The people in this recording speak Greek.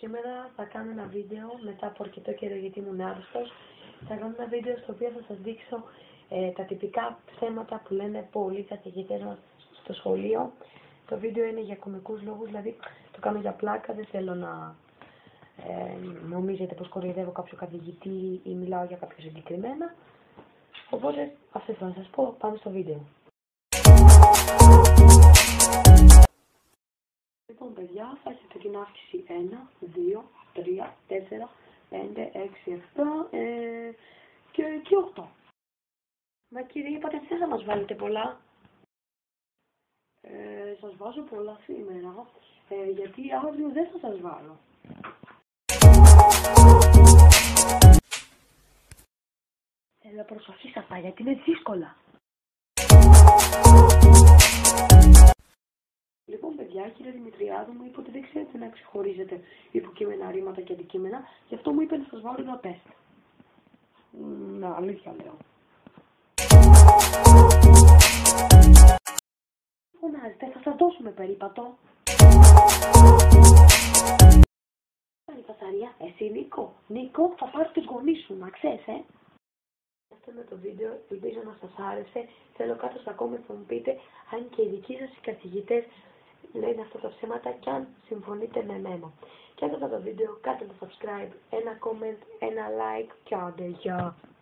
Σήμερα θα κάνω ένα βίντεο μετά από αρκετό καιρό γιατί ήμουν άρρωστος. Θα κάνω ένα βίντεο στο οποίο θα σας δείξω τα τυπικά θέματα που λένε πολλοί καθηγητές μας στο σχολείο. Το βίντεο είναι για κωμικούς λόγους, δηλαδή το κάνω για πλάκα, δεν θέλω να νομίζετε πως κοροϊδεύω κάποιο καθηγητή ή μιλάω για κάποιο συγκεκριμένα. Οπότε αυτό θέλω να σας πω, πάμε στο βίντεο. Λοιπόν παιδιά, θα έχετε την αύξηση 1, 2, 3, 4, 5, 6, 7 και 8. Μα κύριε, είπατε δεν θα μας βάλετε πολλά. Σας βάζω πολλά σήμερα, γιατί αύριο δεν θα σας βάλω. Έλα προσοχή σε αυτά, γιατί είναι δύσκολα. Λοιπόν παιδιά, κύριε Δημητριάδου μου είπε ότι δεν ξέρετε να ξεχωρίζετε υποκείμενα, ρήματα και αντικείμενα, γι' αυτό μου είπε να σας βάλω ένα τεστ. Να, αλήθεια λέω. Φωνάζετε, θα σας δώσουμε περίπατο. Πάλι φασαρία, εσύ Νίκο, θα πάρεις τους γονείς σου, να ξέρεις, Αυτό είναι το βίντεο, ελπίζω να σας άρεσε. Θέλω κάτω στα comments να μου πείτε αν και οι δικοί σας οι καθηγητές λένε αυτά τα ψέματα και αν συμφωνείτε με μένα. Και αν αυτό το βίντεο, κάντε το subscribe, ένα comment, ένα like και άντε, γεια!